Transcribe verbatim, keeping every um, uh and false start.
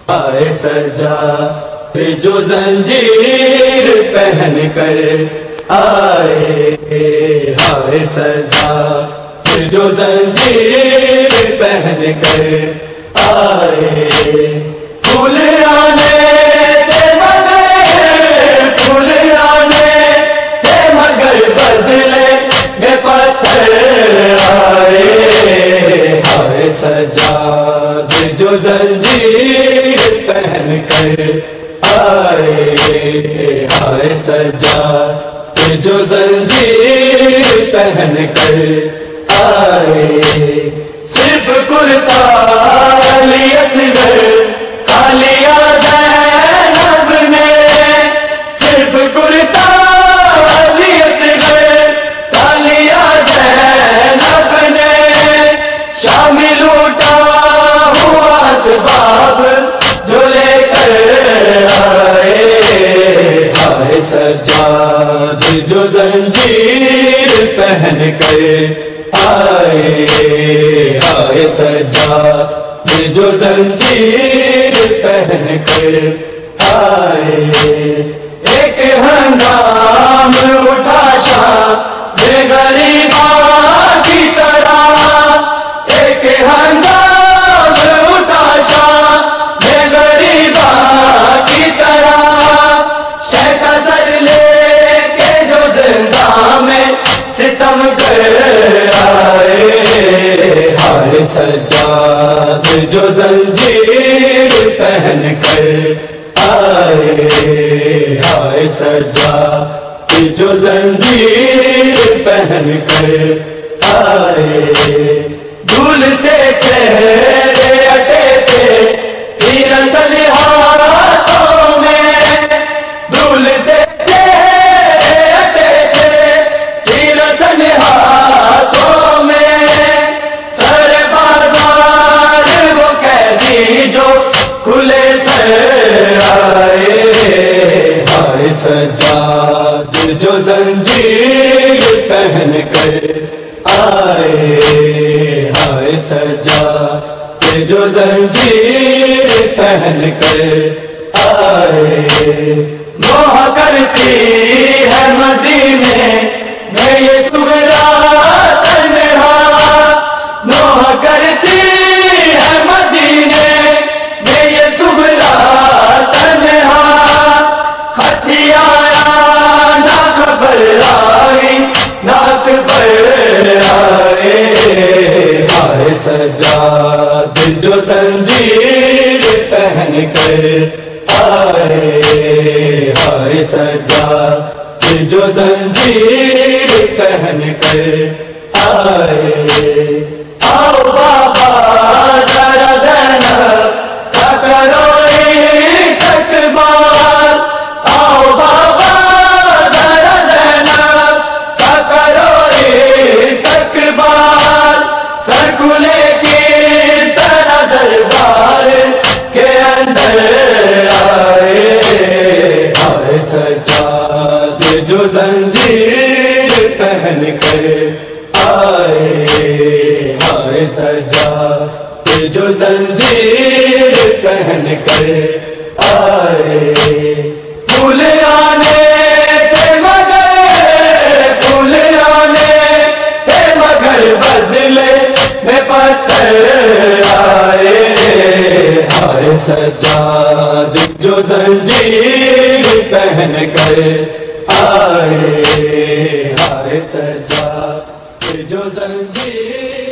ہائے سجاد جو زنجیر پہن کر آئے، ہائے سجاد جو زنجیر پہن کر آئے، پھول آنے تھے مگر پھول آنے تھے مگر بدلے میں پتھر آئے، ہائے سجاد جو زنجیر پہن کر آئے، ہائے سجاد جو زنجیر پہن کر آئے، صرف کرتا علی اصغر کھا لیا زینب نے، صرف کرتا علی اصغر کھا لیا زینب نے، شامل اٹھا ہوا اسباب جو لے کر آئے، ہائے سجاد جو زنجیر پہن کر آئے، ہائے سجاد جو زنجیر پہن کر آئے، ایک ہنگام اٹھا شاہ بے غریباں کی طرح، ایک ہنگام اٹھا شاہ بے غریباں کی طرح، شیخ اثر لے کے جو زندہ میں ستم کر آئے، ہائے سجاد جو زنجیر پہن کر آئے، ہائے سجاد جو زنجیر پہن کر آئے، دھول سے چہرے اٹے تھے تیر اصل ہاتھوں میں، دھول سے سجاد جو زنجیر پہن کر آئے، ہائے سجاد جو زنجیر پہن کر آئے، نوح کرتی ہے مدینے میں یہ سغرا تنہا، نوح کرتی ہے مدینے میں یہ سغرا تنہا، ناک پر آئے، ہائے سجاد جو زنجیر پہن کر آئے، ہائے سجاد جو زنجیر پہن کر آئے، آؤ بابا ذرا زینب کا کرو استقبال، آؤ بابا سجاد جو زنجیر پہن کر آئے، ہائے سجاد جو زنجیر پہن کر آئے، پھول آنے تھے مگر پھول آنے تھے مگر بدلے میں پتھر آئے، ہائے سجاد جو زنجیر پہن کر آئے، ہائے سجاد جو زنجیر